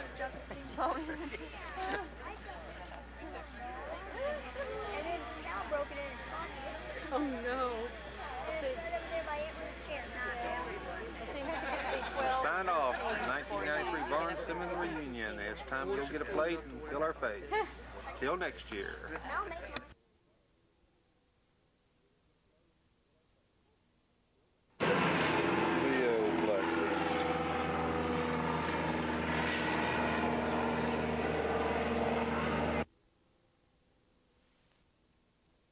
And then Cal broke it in his pocket. Oh no. Sign off. 1993 Barnes Simmons reunion. It's time to go get a plate and fill our face. Till next year.